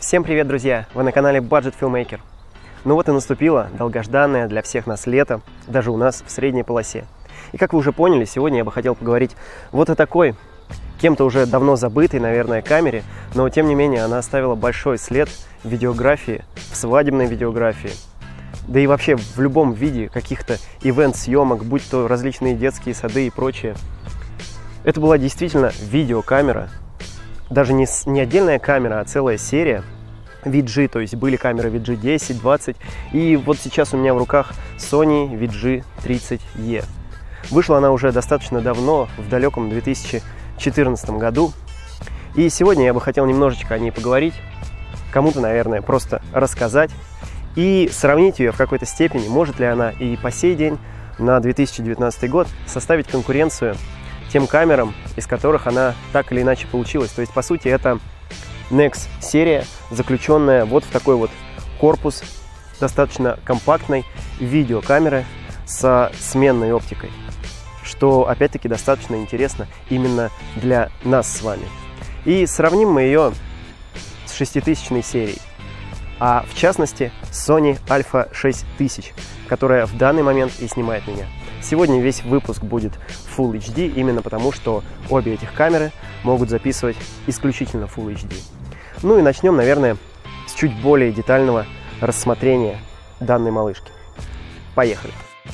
Всем привет, друзья! Вы на канале Budget Filmmaker. Ну вот и наступило долгожданное для всех нас лето, даже у нас в средней полосе. И как вы уже поняли, сегодня я бы хотел поговорить вот о такой, кем-то уже давно забытой, наверное, камере, но тем не менее она оставила большой след в видеографии, в свадебной видеографии, да и вообще в любом виде каких-то ивент-съемок, будь то различные детские сады и прочее. Это была действительно видеокамера, даже не отдельная камера, а целая серия VG, то есть были камеры VG 10, 20, и вот сейчас у меня в руках Sony VG30E. Вышла она уже достаточно давно, в далеком 2014 году, и сегодня я бы хотел немножечко о ней поговорить, кому-то, наверное, просто рассказать и сравнить ее в какой-то степени, может ли она и по сей день, на 2019 год, составить конкуренцию тем камерам, из которых она так или иначе получилась. То есть, по сути, это Nex серия, заключенная вот в такой вот корпус достаточно компактной видеокамеры со сменной оптикой, что, опять-таки, достаточно интересно именно для нас с вами. И сравним мы ее с 6000 серией, а в частности Sony Alpha 6000, которая в данный момент и снимает меня. Сегодня весь выпуск будет Full HD, именно потому, что обе этих камеры могут записывать исключительно Full HD. Ну и начнем, наверное, с чуть более детального рассмотрения данной малышки. Поехали!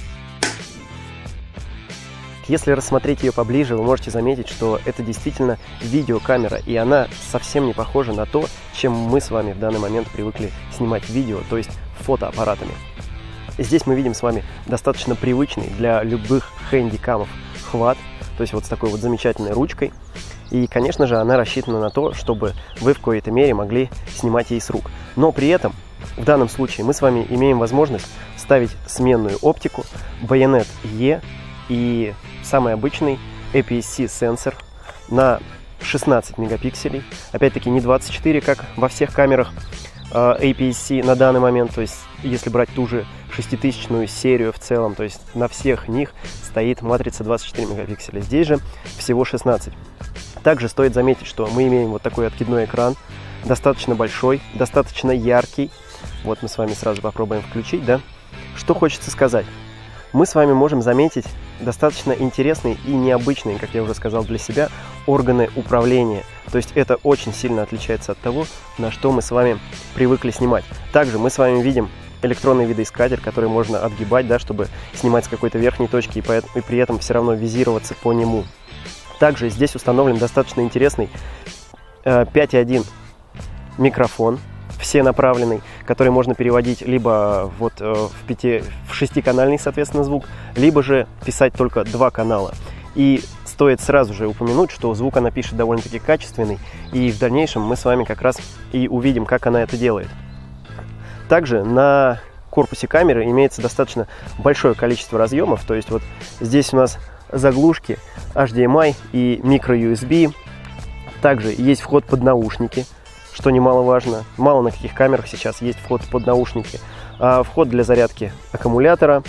Если рассмотреть ее поближе, вы можете заметить, что это действительно видеокамера, и она совсем не похожа на то, чем мы с вами в данный момент привыкли снимать видео, то есть фотоаппаратами. Здесь мы видим с вами достаточно привычный для любых хэндикамов хват, то есть вот с такой вот замечательной ручкой. И, конечно же, она рассчитана на то, чтобы вы в какой-то мере могли снимать ей с рук. Но при этом, в данном случае, мы с вами имеем возможность ставить сменную оптику, байонет E и самый обычный APS-C сенсор на 16 мегапикселей. Опять-таки не 24, как во всех камерах APS-C на данный момент, то есть если брать ту же 6000 серию в целом, то есть на всех них стоит матрица 24 мегапикселя, здесь же всего 16. Также стоит заметить, что мы имеем вот такой откидной экран, достаточно большой, достаточно яркий. Вот мы с вами сразу попробуем включить, да? Что хочется сказать? Мы с вами можем заметить достаточно интересные и необычные, как я уже сказал, для себя органы управления. То есть это очень сильно отличается от того, на что мы с вами привыкли снимать. Также мы с вами видим электронный видоискатель, который можно отгибать, да, чтобы снимать с какой-то верхней точки и при этом все равно визироваться по нему. Также здесь установлен достаточно интересный 5.1 микрофон, всенаправленный, который можно переводить либо вот в 6-канальный, соответственно, звук, либо же писать только 2 канала. И стоит сразу же упомянуть, что звук она пишет довольно-таки качественный, и в дальнейшем мы с вами как раз и увидим, как она это делает. Также на корпусе камеры имеется достаточно большое количество разъемов, то есть вот здесь у нас заглушки HDMI и micro-USB, также есть вход под наушники, что немаловажно. Мало на каких камерах сейчас есть вход под наушники. Вход для зарядки аккумулятора,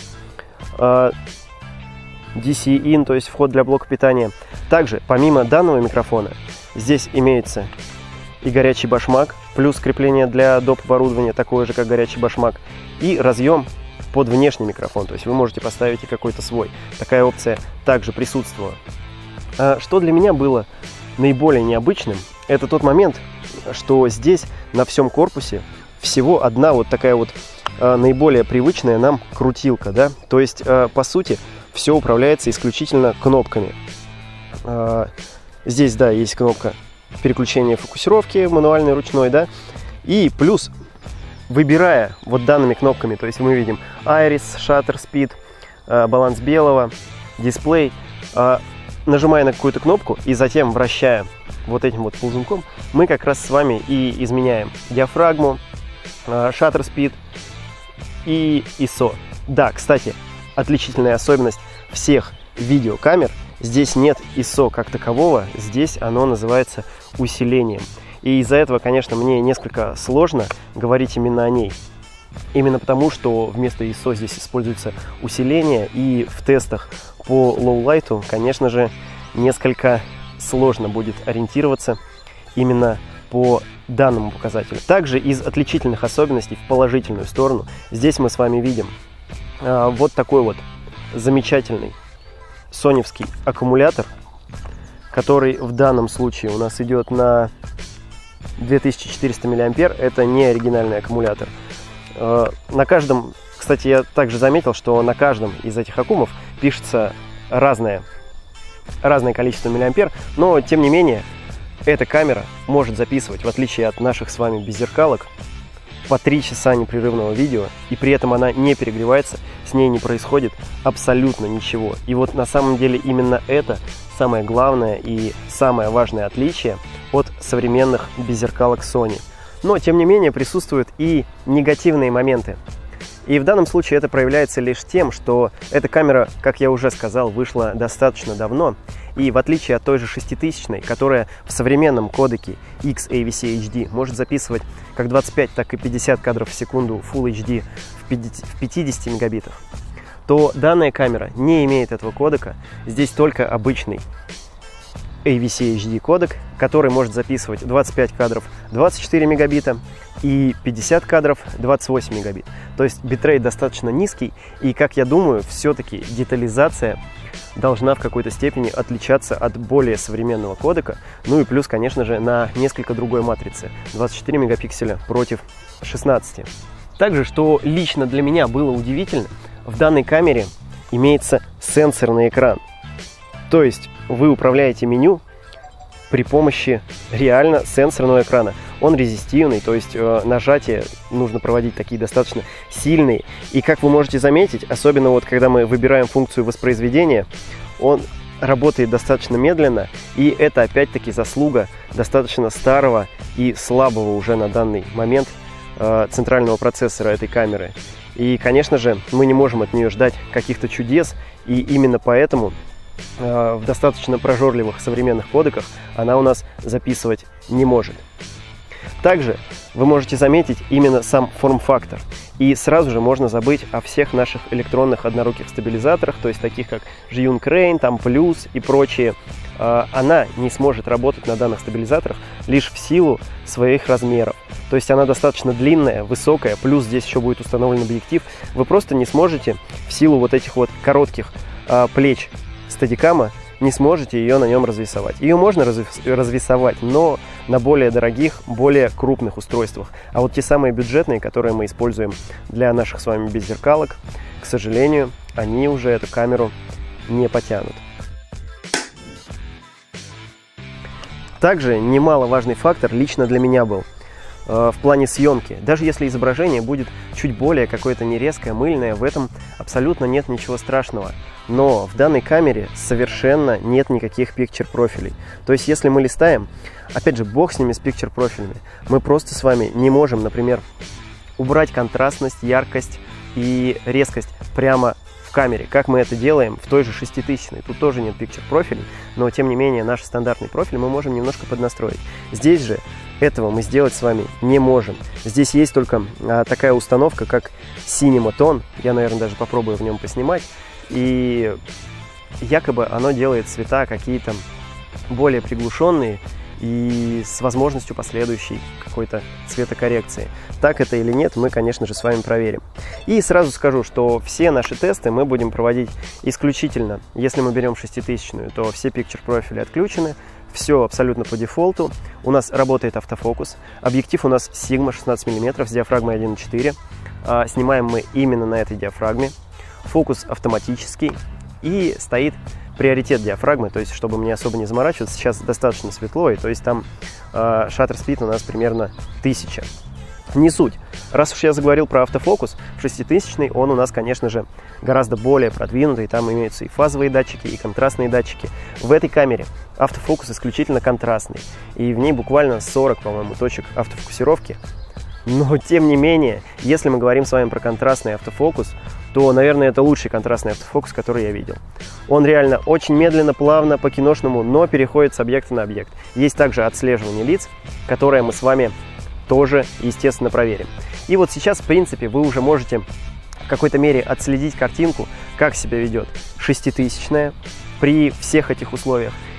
DC-in, то есть вход для блока питания. Также, помимо данного микрофона, здесь имеется и горячий башмак, плюс крепление для доп. Оборудования, такое же, как горячий башмак, и разъем под внешний микрофон, то есть вы можете поставить и какой-то свой. Такая опция также присутствовала. Что для меня было наиболее необычным, это тот момент, что здесь на всем корпусе всего одна вот такая вот наиболее привычная нам крутилка, да, то есть по сути все управляется исключительно кнопками. Здесь, да, есть кнопка переключения фокусировки, мануальной, ручной, да, и плюс, выбирая вот данными кнопками, то есть мы видим Iris, Shutter Speed, баланс белого, дисплей, нажимая на какую-то кнопку и затем вращая вот этим вот ползунком, мы как раз с вами и изменяем диафрагму, Shutter Speed и ISO. Да, кстати, отличительная особенность всех видеокамер, здесь нет ISO как такового, здесь оно называется усилением. И из-за этого, конечно, мне несколько сложно говорить именно о ней. Именно потому, что вместо ISO здесь используется усиление, и в тестах по лоу-лайту, конечно же, несколько сложно будет ориентироваться именно по данному показателю. Также из отличительных особенностей в положительную сторону здесь мы с вами видим вот такой вот замечательный соневский аккумулятор, который в данном случае у нас идет на 2400 мА. Это не оригинальный аккумулятор. На каждом, кстати, я также заметил, что на каждом из этих аккумов пишется разное количество миллиампер, но тем не менее эта камера может записывать, в отличие от наших с вами беззеркалок, по 3 часа непрерывного видео, и при этом она не перегревается, с ней не происходит абсолютно ничего. И вот на самом деле именно это самое главное и самое важное отличие от современных беззеркалок Sony. Но тем не менее присутствуют и негативные моменты. И в данном случае это проявляется лишь тем, что эта камера, как я уже сказал, вышла достаточно давно. И в отличие от той же 6000-й, которая в современном кодеке XAVC HD может записывать как 25, так и 50 кадров в секунду Full HD в 50 мегабитах, то данная камера не имеет этого кодека. Здесь только обычный AVC HD кодек, который может записывать 25 кадров 24 мегабита и 50 кадров 28 мегабит. То есть битрейт достаточно низкий, и, как я думаю, все-таки детализация должна в какой-то степени отличаться от более современного кодека. Ну и плюс, конечно же, на несколько другой матрице. 24 мегапикселя против 16. Также, что лично для меня было удивительно, в данной камере имеется сенсорный экран. То есть вы управляете меню при помощи реально сенсорного экрана. Он резистивный, то есть нажатия нужно проводить такие достаточно сильные. И как вы можете заметить, особенно вот когда мы выбираем функцию воспроизведения, он работает достаточно медленно. И это опять-таки заслуга достаточно старого и слабого уже на данный момент центрального процессора этой камеры. И, конечно же, мы не можем от нее ждать каких-то чудес. И именно поэтому в достаточно прожорливых современных кодеках она у нас записывать не может. Также вы можете заметить именно сам форм-фактор. И сразу же можно забыть о всех наших электронных одноруких стабилизаторах, то есть таких как Zhiyun Crane, там Plus и прочие. Она не сможет работать на данных стабилизаторах лишь в силу своих размеров. То есть она достаточно длинная, высокая, плюс здесь еще будет установлен объектив. Вы просто не сможете в силу вот этих вот коротких плеч стадикама, не сможете ее на нем развесовать. Ее можно развесовать, но на более дорогих, более крупных устройствах. А вот те самые бюджетные, которые мы используем для наших с вами беззеркалок, к сожалению, они уже эту камеру не потянут. Также немаловажный фактор лично для меня был в плане съемки. Даже если изображение будет чуть более какое-то нерезкое, мыльное, в этом абсолютно нет ничего страшного. Но в данной камере совершенно нет никаких пикчер-профилей. То есть если мы листаем, опять же, бог с ними, с пикчер-профилями, мы просто с вами не можем, например, убрать контрастность, яркость и резкость прямо в камере, как мы это делаем в той же 6000-й. Тут тоже нет пикчер-профилей, но тем не менее наш стандартный профиль мы можем немножко поднастроить. Здесь же этого мы сделать с вами не можем. Здесь есть только такая установка, как Cinema Tone. Я, наверное, даже попробую в нем поснимать. И якобы оно делает цвета какие-то более приглушенные и с возможностью последующей какой-то цветокоррекции. Так это или нет, мы, конечно же, с вами проверим. И сразу скажу, что все наши тесты мы будем проводить исключительно, если мы берем 6000-ю, то все пикчер-профили отключены, все абсолютно по дефолту. У нас работает автофокус. Объектив у нас Sigma 16 мм с диафрагмой 1.4. Снимаем мы именно на этой диафрагме. Фокус автоматический и стоит приоритет диафрагмы, то есть чтобы мне особо не заморачиваться. Сейчас достаточно светло, и то есть там shutter speed у нас примерно 1000. Не суть. Раз уж я заговорил про автофокус, в 6000-й он у нас, конечно же, гораздо более продвинутый. Там имеются и фазовые датчики, и контрастные датчики. В этой камере автофокус исключительно контрастный. И в ней буквально 40, по-моему, точек автофокусировки. Но, тем не менее, если мы говорим с вами про контрастный автофокус, то, наверное, это лучший контрастный автофокус, который я видел. Он реально очень медленно, плавно, по-киношному, но переходит с объекта на объект. Есть также отслеживание лиц, которое мы с вами тоже, естественно, проверим. И вот сейчас, в принципе, вы уже можете в какой-то мере отследить картинку, как себя ведет 6000-я при всех этих условиях.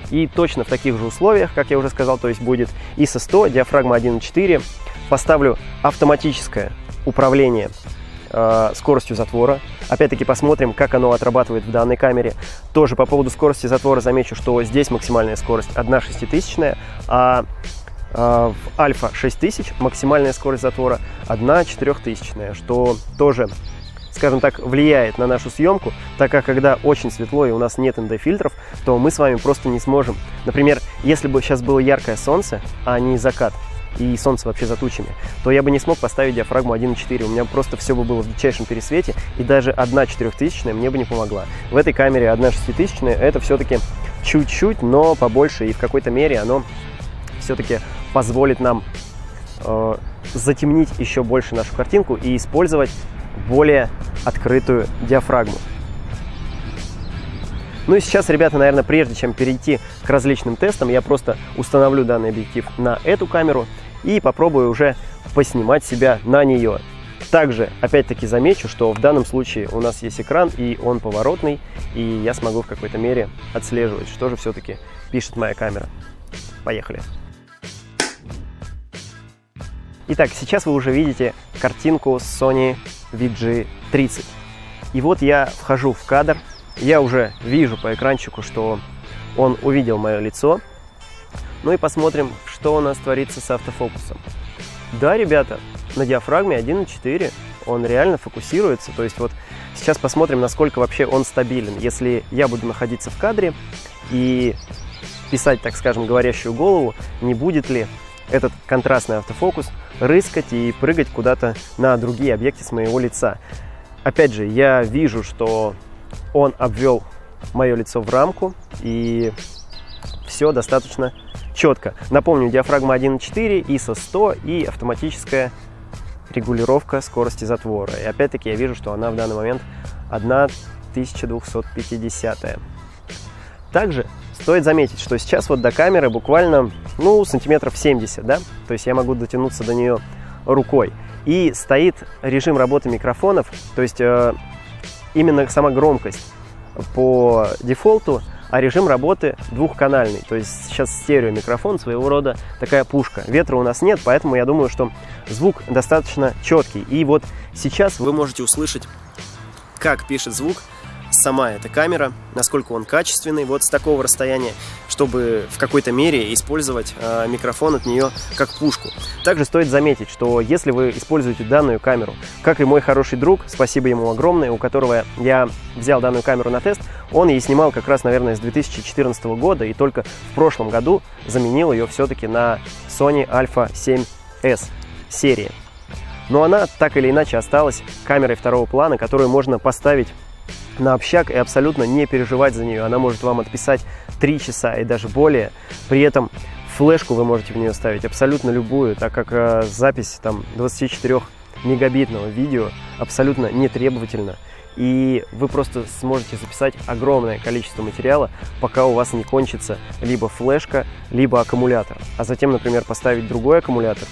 И точно в таких же условиях, как я уже сказал, то есть будет ISO 100, диафрагма 1.4. Поставлю автоматическое управление скоростью затвора. Опять-таки посмотрим, как оно отрабатывает в данной камере. Тоже по поводу скорости затвора замечу, что здесь максимальная скорость 1/6000, а в Альфа 6000 максимальная скорость затвора 1/4000, что тоже, скажем так, влияет на нашу съемку, так как когда очень светло и у нас нет ND-фильтров, то мы с вами просто не сможем. Например, если бы сейчас было яркое солнце, а не закат, и солнце вообще за тучами, то я бы не смог поставить диафрагму 1.4. У меня просто все бы было в дичайшем пересвете, и даже 1/4000 мне бы не помогла. В этой камере 1/6000 это все-таки чуть-чуть, но побольше, и в какой-то мере оно все-таки позволит нам затемнить еще больше нашу картинку и использовать более открытую диафрагму. Ну и сейчас, ребята, наверное, прежде чем перейти к различным тестам, я просто установлю данный объектив на эту камеру и попробую уже поснимать себя на нее. Также, опять-таки, замечу, что в данном случае у нас есть экран, и он поворотный, и я смогу в какой-то мере отслеживать, что же все-таки пишет моя камера. Поехали! Итак, сейчас вы уже видите картинку с Sony VG30. И вот я вхожу в кадр, я уже вижу по экранчику, что он увидел мое лицо. Ну и посмотрим, что у нас творится с автофокусом. Да, ребята, на диафрагме 1.4 он реально фокусируется. То есть вот сейчас посмотрим, насколько вообще он стабилен. Если я буду находиться в кадре и писать, так скажем, говорящую голову, не будет ли этот контрастный автофокус рыскать и прыгать куда-то на другие объекты с моего лица. Опять же, я вижу, что он обвел мое лицо в рамку, и все достаточно четко. Напомню, диафрагма 1.4, ISO 100 и автоматическая регулировка скорости затвора. И опять-таки я вижу, что она в данный момент 1250. Также стоит заметить, что сейчас вот до камеры буквально, сантиметров 70, да? То есть я могу дотянуться до нее рукой. И стоит режим работы микрофонов, то есть именно сама громкость по дефолту, а режим работы двухканальный. То есть сейчас стереомикрофон, своего рода такая пушка. Ветра у нас нет, поэтому я думаю, что звук достаточно четкий. И вот сейчас вы можете услышать, как пишет звук сама эта камера, насколько он качественный вот с такого расстояния, чтобы в какой-то мере использовать микрофон от нее как пушку. Также стоит заметить, что если вы используете данную камеру, как и мой хороший друг, спасибо ему огромное, у которого я взял данную камеру на тест, он ей снимал как раз, наверное, с 2014 года, и только в прошлом году заменил ее все-таки на Sony Alpha 7S серии. Но она так или иначе осталась камерой второго плана, которую можно поставить на общак и абсолютно не переживать за нее. Она может вам отписать 3 часа и даже более. При этом флешку вы можете в нее ставить абсолютно любую, так как запись там 24 мегабитного видео абсолютно не требовательна. И вы просто сможете записать огромное количество материала, пока у вас не кончится либо флешка, либо аккумулятор. А затем, например, поставить другой аккумулятор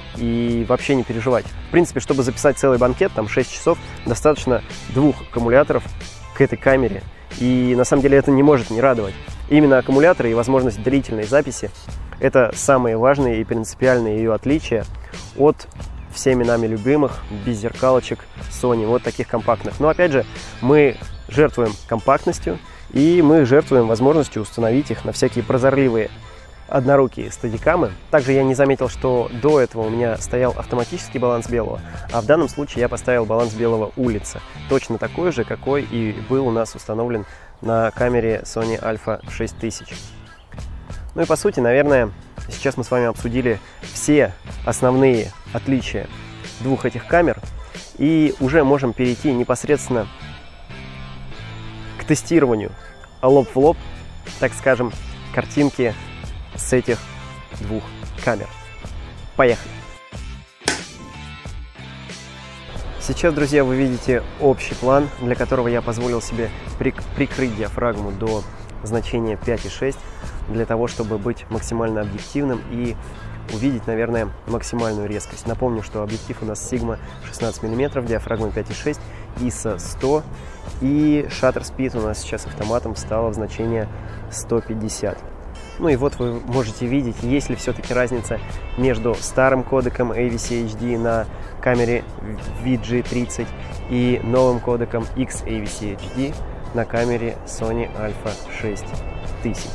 и вообще не переживать. В принципе, чтобы записать целый банкет, там 6 часов, достаточно 2 аккумуляторов к этой камере. И на самом деле это не может не радовать. Именно аккумуляторы и возможность длительной записи – это самые важные и принципиальные ее отличия от всеми нами любимых беззеркалочек Sony, вот таких компактных. Но опять же, мы жертвуем компактностью, и мы жертвуем возможностью установить их на всякие прозорливые однорукие стадикамы. Также я не заметил, что до этого у меня стоял автоматический баланс белого, а в данном случае я поставил баланс белого улица. Точно такой же, какой и был у нас установлен на камере Sony Alpha 6000. Ну и по сути, наверное, сейчас мы с вами обсудили все основные отличия двух этих камер, и уже можем перейти непосредственно к тестированию лоб в лоб, так скажем, картинки с этих двух камер. Поехали! Сейчас, друзья, вы видите общий план, для которого я позволил себе прикрыть диафрагму до значения 5,6, для того, чтобы быть максимально объективным и увидеть, наверное, максимальную резкость. Напомню, что объектив у нас Sigma 16 мм, диафрагма 5,6, ISO 100, и shutter speed у нас сейчас автоматом стало в значение 150. Ну и вот вы можете видеть, есть ли все-таки разница между старым кодеком AVC HD на камере VG30 и новым кодеком XAVC HD на камере Sony Alpha 6000.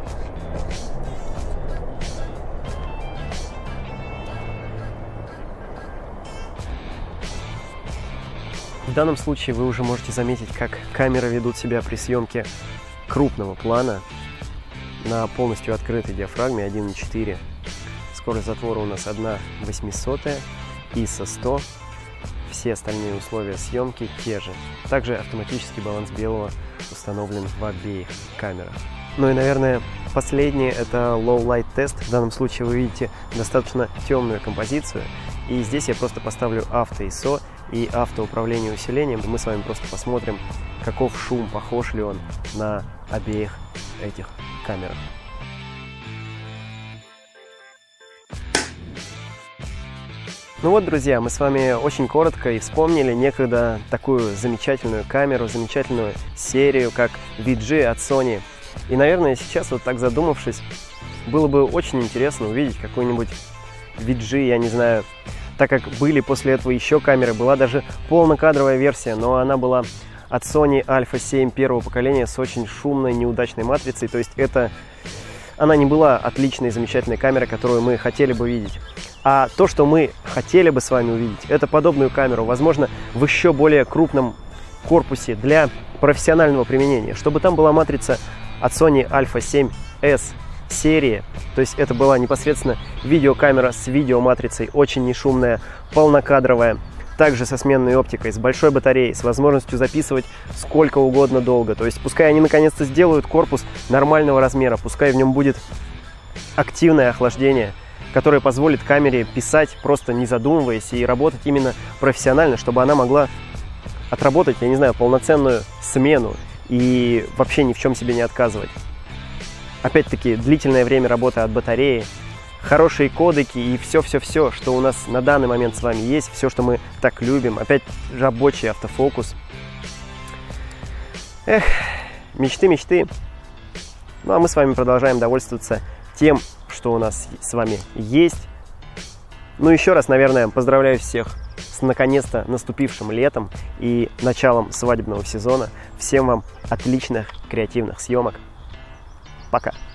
В данном случае вы уже можете заметить, как камеры ведут себя при съемке крупного плана на полностью открытой диафрагме 1.4. Скорость затвора у нас 1/800, ISO 100. Все остальные условия съемки те же. Также автоматический баланс белого установлен в обеих камерах. Ну и, наверное, последнее — это Low Light тест. В данном случае вы видите достаточно темную композицию. И здесь я просто поставлю авто ISO и автоуправление усилением. Мы с вами просто посмотрим, каков шум, похож ли он на обеих этих камерах. Ну вот, друзья, мы с вами очень коротко и вспомнили некогда такую замечательную камеру, замечательную серию, как VG от Sony. И, наверное, сейчас, вот так задумавшись, было бы очень интересно увидеть какой-нибудь VG, я не знаю, так как были после этого еще камеры, была даже полнокадровая версия, но она была от Sony Alpha 7 первого поколения с очень шумной, неудачной матрицей. То есть она не была отличной, замечательной камерой, которую мы хотели бы видеть. А то, что мы хотели бы с вами увидеть, это подобную камеру, возможно, в еще более крупном корпусе для профессионального применения. Чтобы там была матрица от Sony Alpha 7S серии, то есть это была непосредственно видеокамера с видеоматрицей, очень нешумная, полнокадровая, также со сменной оптикой, с большой батареей, с возможностью записывать сколько угодно долго. То есть пускай они наконец-то сделают корпус нормального размера, пускай в нем будет активное охлаждение, которое позволит камере писать просто не задумываясь и работать именно профессионально, чтобы она могла отработать, я не знаю, полноценную смену и вообще ни в чем себе не отказывать. Опять-таки, длительное время работы от батареи, хорошие кодеки и все-все-все, что у нас на данный момент с вами есть, все, что мы так любим. Опять рабочий автофокус. Эх, мечты. Ну а мы с вами продолжаем довольствоваться тем, что у нас с вами есть. Ну еще раз, наверное, поздравляю всех с наконец-то наступившим летом и началом свадебного сезона. Всем вам отличных креативных съемок. Пока!